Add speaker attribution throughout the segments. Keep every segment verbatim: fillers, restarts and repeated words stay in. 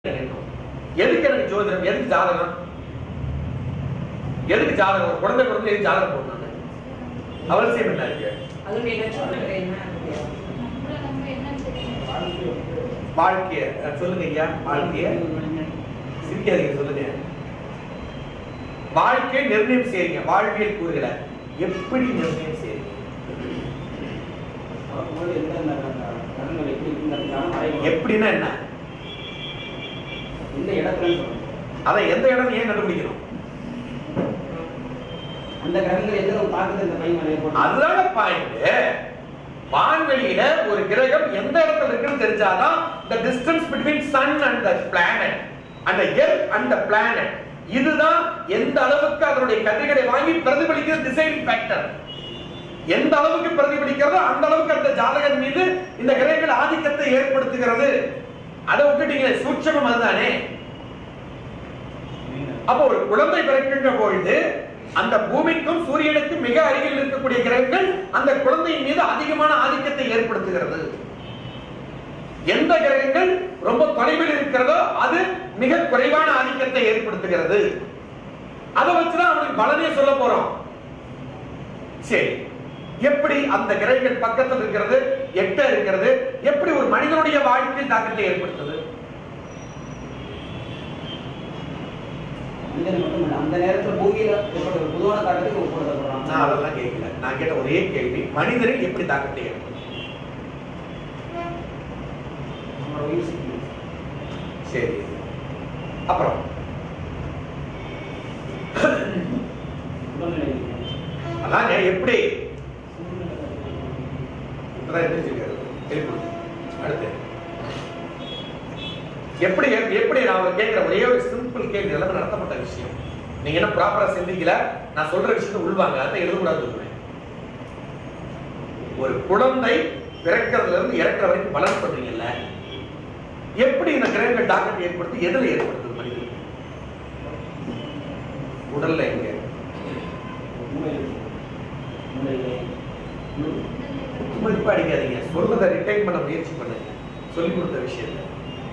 Speaker 1: எதுக்கு எனக்கு ஜோதிடம், எதுக்கு ஜாதகம், எதுக்கு ஜாதகம், குழந்தை குழந்தை எதுக்கு ஜாதகம் போடணும், அவசியம் என்ன இருக்கு? வாழ்க்கைய சொல்லுங்க ஐயா, வாழ்க்கைய சிரிக்காதீங்க, சொல்லுங்க. வாழ்க்கையை நிர்ணயம் செய்யுங்க, வாழ்வியல் கூறுகிற எப்படி நிர்ணயம் செய்யுங்க? எப்படின்னா என்ன?
Speaker 2: இந்த இடத்துல
Speaker 1: அதை எந்த இடம் ஏன் கண்டுபிடிக்கணும்?
Speaker 2: அந்த கிரகங்கள் எந்த தாக்கத்தை இந்த பையன் ஏற்படும்,
Speaker 1: அதுதான பாயிண்ட். வான்வெளியில ஒரு கிரகம் எந்த இடத்துல இருக்குன்னு தெரிஞ்சாதான் the distance between sun and the planet and the earth and the planet, இதுதான் எந்த அளவுக்கு அதனுடைய கதிர்களை வாங்கி பிரதிபலிக்கிற டிசைடிங் ஃபேக்டர். எந்த அளவுக்கு பிரதிபலிக்கிறதோ அந்த அளவுக்கு அந்த ஜாதகன் மீது இந்த கிரகங்கள் ஆதிக்கத்தை ஏற்படுத்துகிறது. அதை விட்டுட்டீங்க, சூட்சமம் அதுதானே. அப்ப ஒரு குழந்தை பிறக்கின்ற பொழுது அந்த பூமிக்கும் சூரியனுக்கும் மிக அருகில் இருக்கக்கூடிய கிரகங்கள் அந்த குழந்தையின் மீது அதிகமான ஆதிக்கத்தை ஏற்படுத்துகிறது. எந்த கிரகங்கள் ரொம்ப தொலைவில் இருக்கிறதோ அது மிக குறைவான ஆதிக்கத்தை ஏற்படுத்துகிறது. அதை வச்சுதான் அவனுக்கு பலனே சொல்ல போறோம். சரி, எப்படி அந்த கிரகங்கள் பக்கத்தில் இருக்கிறது, எட்ட இருக்கிறது, எப்படி ஒரு மனிதனுடைய வாழ்க்கையில் தாக்கத்தை ஏற்படுத்துது?
Speaker 2: அந்த நேரத்தில் பூமியில ஏற்பட்ட ஒரு பொதுவான தாக்கத்தை உட்படுத்தப்படுறாங்க.
Speaker 1: நான் அதெல்லாம் கேட்கல. நான் கேட்ட ஒரே கேள்வி, மனிதனுக்கு எப்படி தாக்கத்தை ஏற்படுத்தும்? சரி, அப்புறம் அதான் எப்படி அடுத்து எப்படி எப்படி நான் கேட்கிற ஒரே ஒரு சிம்பிள் கேள்வி, எல்லாமே நடத்தப்பட்ட விஷயம். நீங்க என்ன ப்ராப்பரா சிந்திக்கல, நான் சொல்ற விஷயத்தை உள்வாங்க, அதை எழுதக்கூடாது. ஒரு குழந்தை பிறக்கிறதுல இருந்து இறக்குற வரைக்கும் பலன் பண்றீங்கல்ல, எப்படி இந்த கிரகங்கள் தாக்கத்தை ஏற்படுத்தி எதுல ஏற்படுத்துது? மனிதனுக்கு உடல்ல எங்க? மதிப்பு அடிக்காதீங்க, சொல்றதை ரிட்டைன் பண்ண முயற்சி பண்ணுங்க. சொல்லிக் கொடுத்த விஷயத்த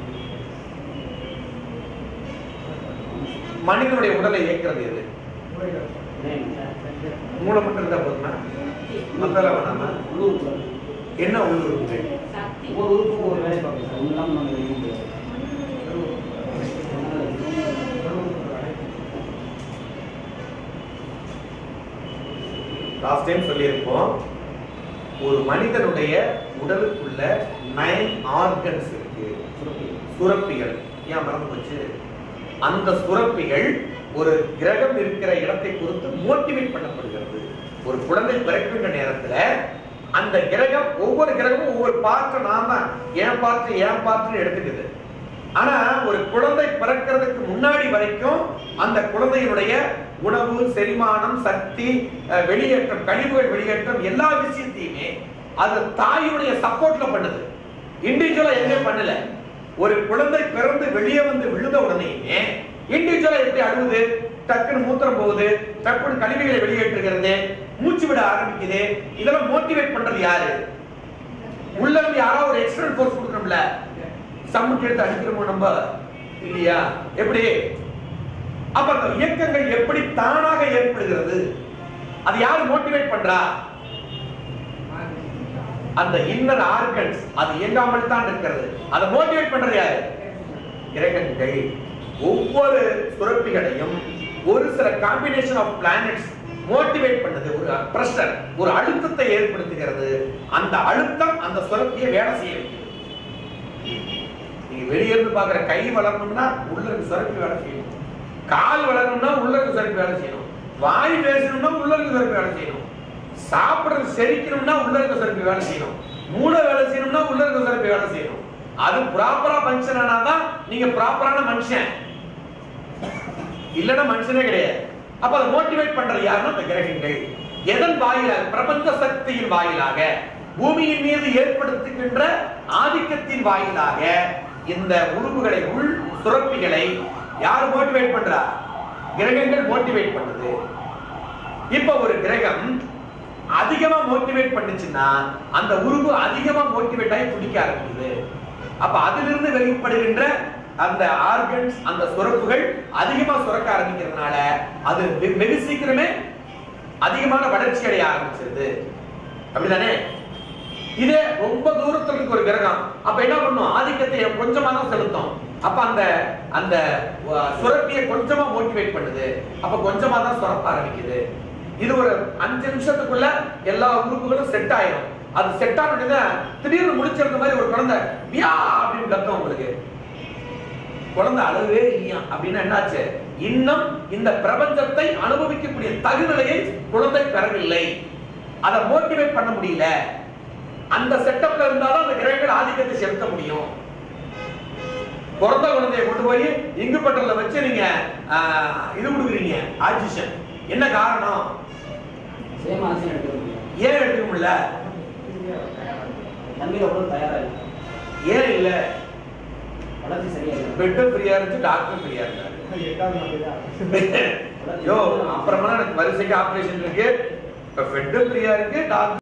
Speaker 1: மனிதனுடைய உடலை இயக்கிறது எது? மூளை மட்டும் இருந்தா போதுமா? மத்தல வேணாமா? என்ன உள்ளுறுப்புகள்? லாஸ்ட் டைம் சொல்லியிருப்போம், ஒரு மனிதனுடைய உடலுக்குள்ள நைன் ஆர்கன்ஸ் இருக்கு, சுரப்பிகள். ஏன் மறந்து போச்சு? அந்த சுரப்பிகள் ஒரு கிரகம் இருக்கிற இடத்தை பொறுத்து மோட்டிவேட் பண்ணப்படுகிறது. ஒரு குழந்தை பிறக்கின்ற நேரத்துல அந்த கிரகம், ஒவ்வொரு கிரகமும் ஒவ்வொரு பார்ட், நாம ஏன் பார்ட் ஏன் பார்ட்னு எடுத்துக்குது. ஆனா ஒரு குழந்தை பிறக்கிறதுக்கு முன்னாடி வரைக்கும் அந்த குழந்தையினுடைய உணவு, செரிமானம், சக்தி, வெளியேற்றம், கழிவுகள் வெளியேற்றம், எல்லா விஷயத்தையுமே அது தாயுடைய சப்போர்ட்ல பண்ணுது. இண்டிவிஜுவலா எதுவுமே பண்ணல. ஒரு குழந்தை பிறந்து வெளியே வந்து விழுந்த உடனேயுமே இண்டிவிஜுவலா எப்படி அழுகுது, டக்குன்னு மூத்திரம் போகுது, டக்குன்னு கழிவுகளை வெளியேற்றுகிறது, மூச்சு விட ஆரம்பிக்குது. இதெல்லாம் மோட்டிவேட் பண்றது யாரு? உள்ள இருந்து யாராவது ஒரு எக்ஸ்டர்னல் ஃபோர்ஸ் கொடுக்கணும்ல. சம்முக்கு எடுத்து அடிக்கிறோமோ நம்ம இல்லையா? எப்படி? அப்ப அந்த இயக்கங்கள் எப்படி தானாக ஏற்படுகிறது? அது யாரு மோட்டிவேட் பண்றா? அந்த இன்னர் ஆர்கன்ஸ். அது இயங்காமல் தான் இருக்கிறது. அதை மோட்டிவேட் பண்றது யாரு? கிரகங்கள். ஒவ்வொரு சுரப்பிகளையும் ஒரு சில காம்பினேஷன் ஆஃப் பிளானட்ஸ் மோட்டிவேட் பண்ணுது. ஒரு பிரஷர், ஒரு அழுத்தத்தை ஏற்படுத்துகிறது. அந்த அழுத்தம் அந்த சுரப்பியை வேலை செய்ய வைக்கிறது. நீங்க வெளியிருந்து பாக்குற கை வளரணும்னா உள்ள இருந்து சுரப்பி வேலை செய்யணும். கால் வளரணும்னா உள்ள இருந்து சுரப்பி வேலை செய்யணும். வாய் பேசணும்னா உள்ள இருந்து சுரப்பி வேலை செய்யணும். சாப்பிடுறது செரிக்கணும்னா உள்ள இருக்க சுரப்பி வேலை செய்யணும். மூளை வேலை செய்யணும்னா உள்ள இருக்க சுரப்பி வேலை செய்யணும். அது ப்ராப்பரா ஃபங்க்ஷன் ஆனாதான் நீங்க ப்ராப்பரான மனுஷன், இல்லன்னா மனுஷனே கிடையாது. அப்ப அதை மோட்டிவேட் பண்றது யாருன்னா அந்த கிரகங்கள். எதன் வாயிலாக? பிரபஞ்ச சக்தியின் வாயிலாக, பூமியின் மீது ஏற்படுத்துகின்ற ஆதிக்கத்தின் வாயிலாக இந்த உறுப்புகளை, உள் சுரப்பிகளை யார் மோட்டிவேட் பண்றா? கிரகங்கள் மோட்டிவேட் பண்ணுது. இப்ப ஒரு கிரகம் அதிகமா மோட்டிவேட் பண்ணுச்சுன்னா அந்த உறுப்பு அதிகமா மோட்டிவேட் ஆகி துடிக்க ஆரம்பிக்குது. அப்ப அதிலிருந்து வெளிப்படுகின்ற அந்த ஆர்கன்ஸ் அந்த சுரப்புகள் அதிகமா சுரக்க ஆரம்பிக்கிறதுனால அது வெகு சீக்கிரமே அதிகமான வளர்ச்சி அடைய ஆரம்பிச்சிருது. அப்படிதானே? இதே ரொம்ப தூரத்துல இருக்கு ஒரு கிரகம், அப்ப என்ன பண்ணும்? ஆதிக்கத்தை கொஞ்சமா தான் செலுத்தும். அப்ப அந்த அந்த சுரப்பியை கொஞ்சமா மோட்டிவேட் பண்ணுது. அப்ப கொஞ்சமா தான் சுரப்ப ஆரம்பிக்குது. இது ஒரு அஞ்சு நிமிஷத்துக்குள்ள எல்லா உறுப்புகளும் செட் ஆயிடும். அது செட் ஆனது திடீர்னு முடிச்சிருந்த மாதிரி ஒரு குழந்தை வியா அப்படின்னு கத்தம். உங்களுக்கு குழந்தை அளவே இல்லையா அப்படின்னா என்னாச்சு? இன்னும் இந்த பிரபஞ்சத்தை அனுபவிக்கக்கூடிய தகுநிலையை குழந்தை பெறவில்லை. அதை மோட்டிவேட் பண்ண முடியல. அந்த செட்டப்ல இருந்தாலும் அந்த கிரகங்கள் ஆதிக்கத்தை செலுத்த முடியும். பிறந்த குழந்தையை கொண்டு போய் இங்கு பட்டல வச்சு நீங்க இது கொடுக்குறீங்க ஆக்சிஜன். என்ன காரணம்? ஏன் எடுக்க முடியல? ஏன் இல்ல? பெட் ஃப்ரீயா இருந்துச்சு, டாக்டர் ஃப்ரீயா இருந்தாரு. யோ அப்புறமா எனக்கு வரிசைக்கு ஆபரேஷன் இருக்கு, இப்ப பெட் ஃப்ரீயா இருக்கு, டாக்டர்